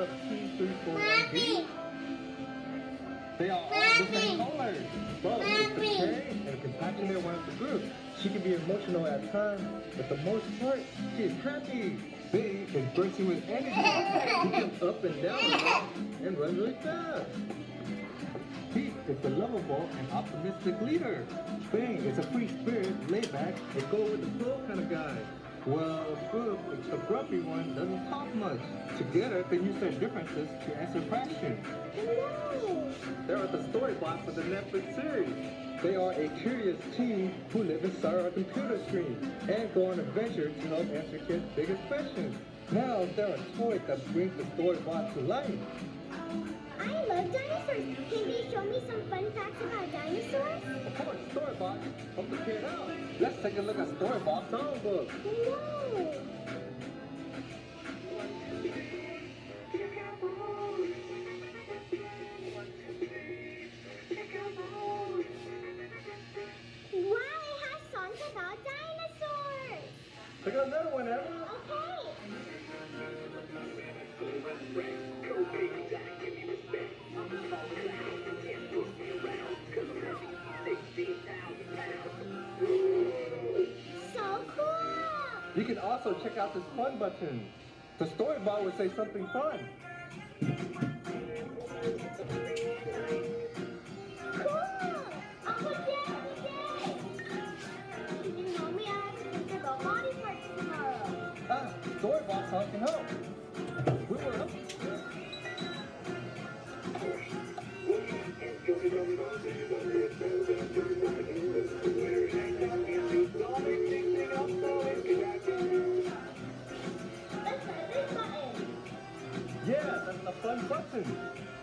of 2341B? They are all the same color, but it's the caring and compassionate one of the group. She can be emotional at times, but the most part, she is happy. B is bursting with energy. She jumps up and down and runs really fast. Pete is the lovable and optimistic leader. Bang is a free spirit, laid back, and go with the flow kind of guy. Well, Boop is the grumpy one, doesn't talk much. Together, they use their differences to answer questions. They are the storybots for the Netflix series. They are a curious team who live inside our computer screen and go on adventure to help answer kids' biggest questions. Now, they're a toy that brings the storybot to life. I love dinosaurs. Can you show me some fun facts about dinosaurs? Of course, Storybot. Help the kid out. Let's take a look at Storybot's songbook. Whoa! Wow, it has songs about dinosaurs! Take another one, Emma. Okay! So cool! You can also check out this fun button. The Storybot would say something fun. Cool! Uncle Jay! You know me, I have to think about body parts tomorrow. Ah, Storybot song can help. We will help. Let's try this button. Yeah, that's the fun button.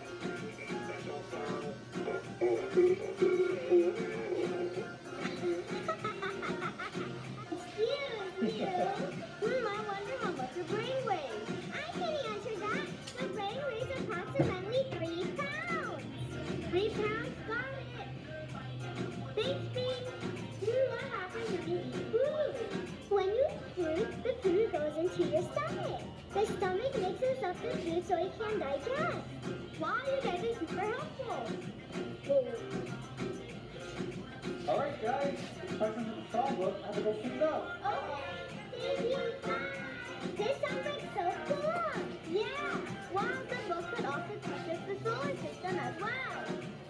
Excuse you. I wonder how much your brain weighs. I can answer that. My brain weighs approximately 3 pounds. 3 pounds? Got it. Thanks, Bing. What happens when you eat food? When you eat food, the food goes into your stomach. The stomach mixes up the food so it can digest. Wow, you guys are super helpful. All right, guys. Questions in the songbook. I have to go pick it up. Okay, thank you. Bye. This sounds like so cool. Yeah. Wow, the book could also teach us the solar system as well.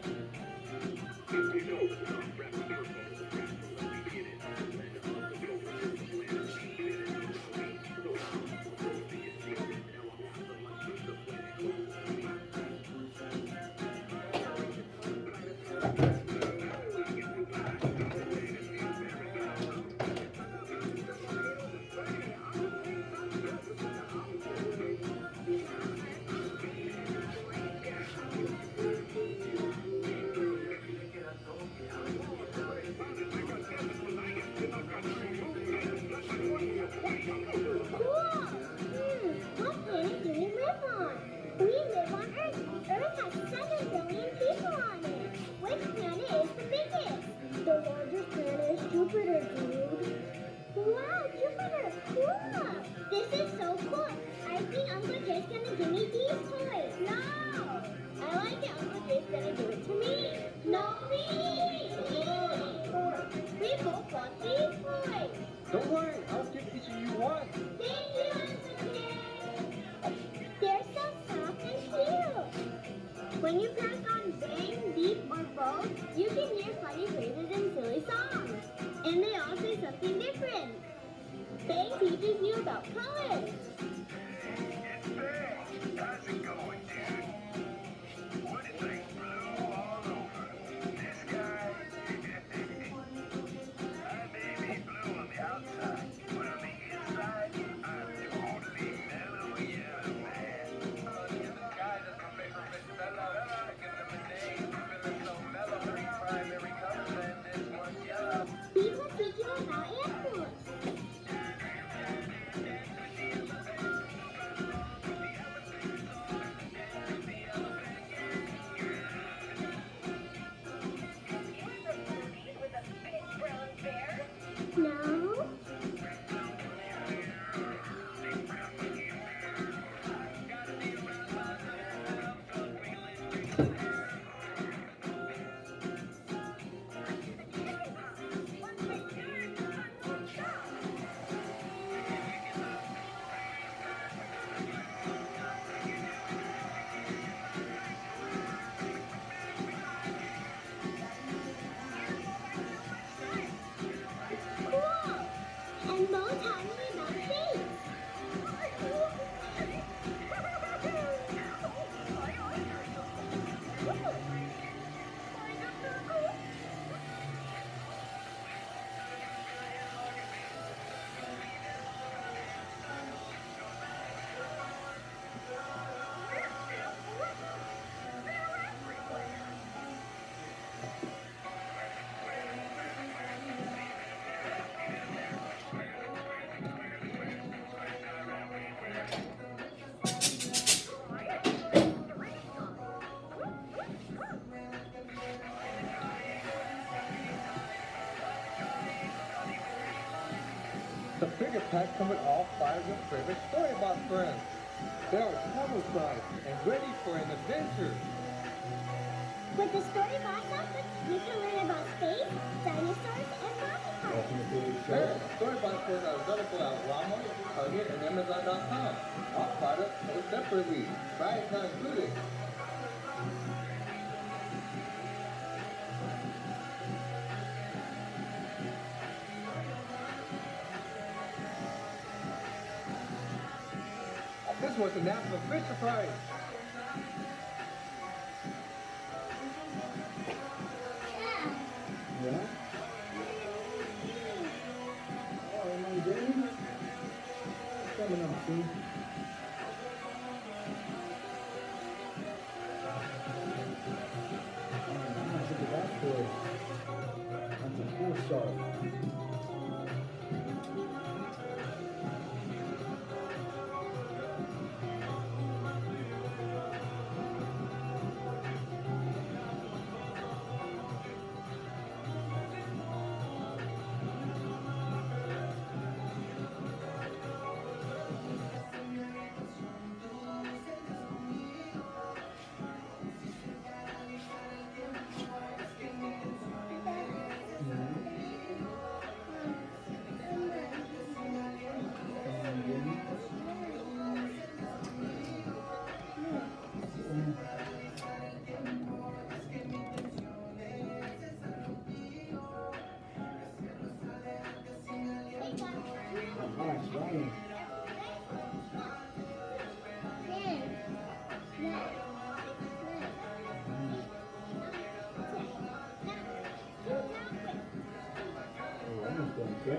Cool. What planet do we live on? We live on Earth. Earth has 7 billion people on it. Which planet is the biggest? The largest planet is Jupiter, dude. Wow, Jupiter, cool. This is so cool. I think Uncle Jay's gonna give me these toys. No. I like it. Uncle Jay's gonna give it to me. No, me. We both want these toys. Don't worry. I'll give each of you one. Thank you, Uncle Jay. They're so soft and cute. When you press on bang, beep, or both, you can hear funny phrases and silly songs. And they all say something different. Bang teaches you about colors. It's Bang. How's it going, dude? What is like blue all over? This guy? I may be blue on the outside, but on the inside, I'm totally mellow yellow, man. The guy that's my favorite bestseller. Give them a name, feeling so mellow. 3 primary colors and this one's yellow. People teach you about animals. Figure packs come with all 5 of your favorite Storybox friends. They are travel-sized and ready for an adventure. With the Storybox outfit, you can learn about space, dinosaurs, and Rocky Park. Sure, Storybox friends are available at Walmart, Target, and Amazon.com. All products sold separately. Price not included. This was the National Fisher Prize. Yeah. Yeah? Oh, my Jamie? Coming up, see? Oh, nice. Look at that toy. That's a cool shark. Okay.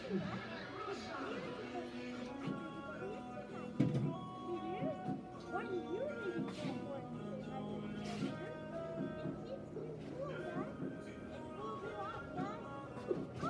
What do you need to do for it? It keeps you cool, Dad. It cools you off, Dad. Oh,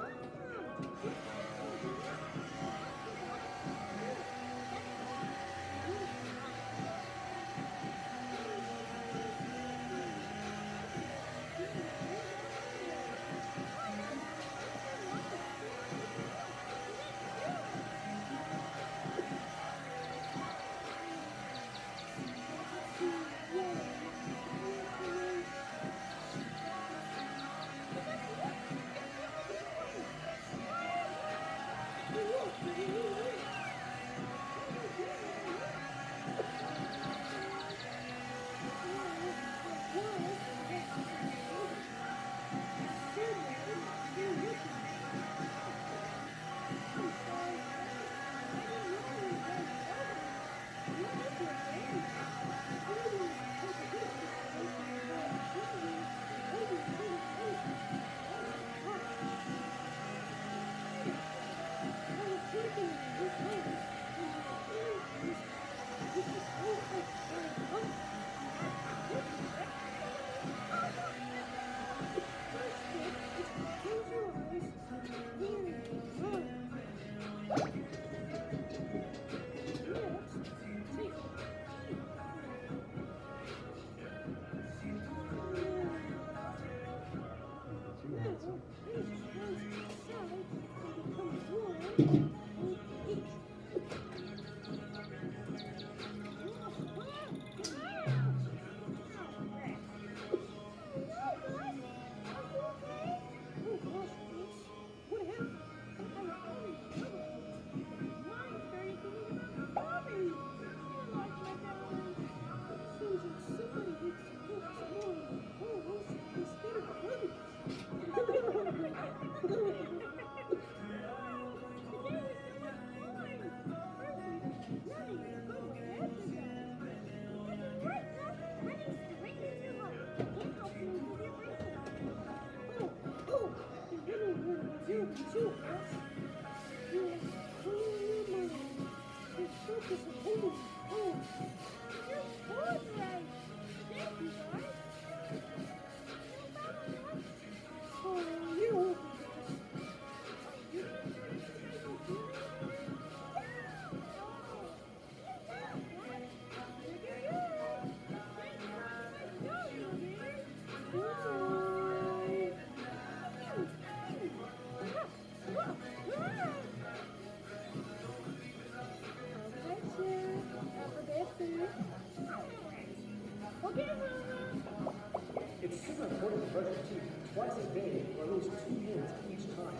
It's super important to brush your teeth twice a day for at least 2 minutes each time.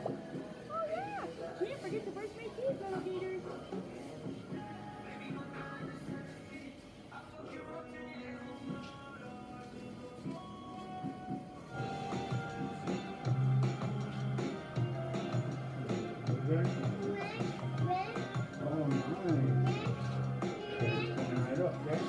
Oh yeah! Can't forget to brush my teeth, little gators. Okay. Red, Oh, nice. Okay, coming right up, okay?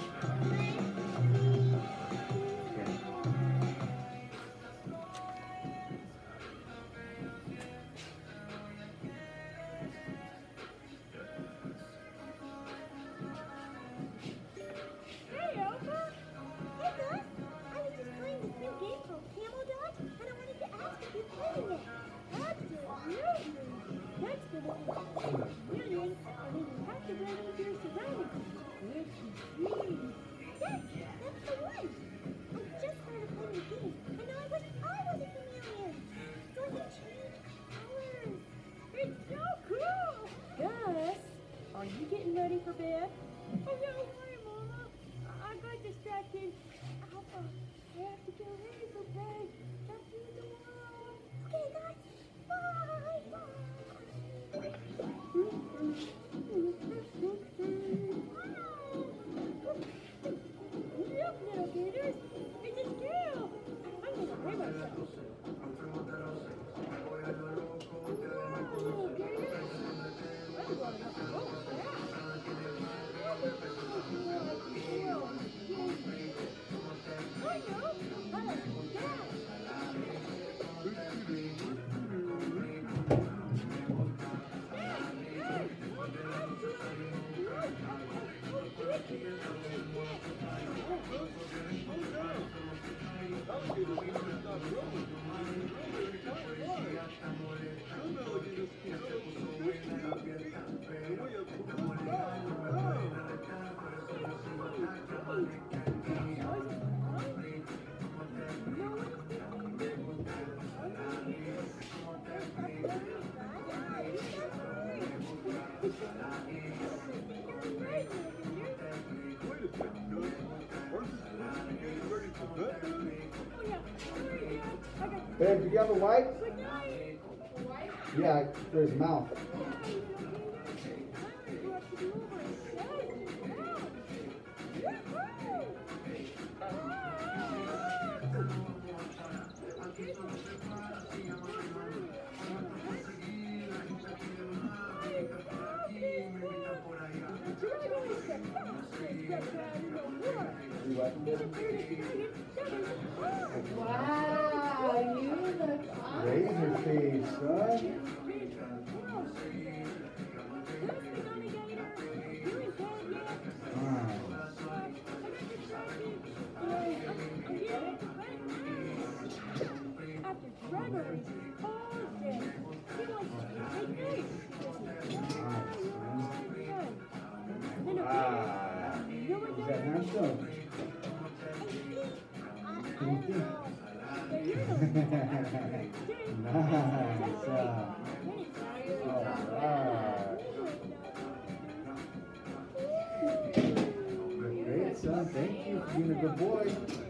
Hey, Elsa! Hey, Gus! I was just playing this new game called Camel Dodge, and I wanted to ask if you're playing it. Absolutely! That's the one that's winning, and then you have to run into your surroundings. Which is really... Yes, that's the one! I just started playing the game, and now I wish I was a chameleon! So I can change colors! It's so cool! Gus, are you getting ready for bed? Oh, no, sorry, Mama. I got distracted. Alpha, I have to get ready for bed. I'll see you tomorrow. Okay, guys. Bye. Look, little gators. It's a scale. I'm going to weigh myself. Wow, little gators. I'm going to go fast. I know. Babe, do you have a wipe? Good night. Yeah, for his mouth. You wipe him, babe? Wow, you look awesome. Razor face, son. Ah. After Gregory all day, he wants to take me. Then Ah. Is that handsome? What do you think? Nice. Alright. Great, son. Thank you for being a good boy.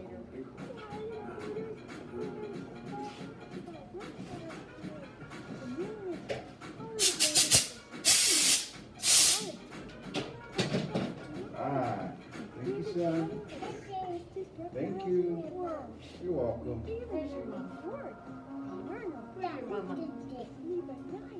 Alright. Thank you, son. Thank you. You're welcome. Where's your mom? Dad, Where's your mama? did this.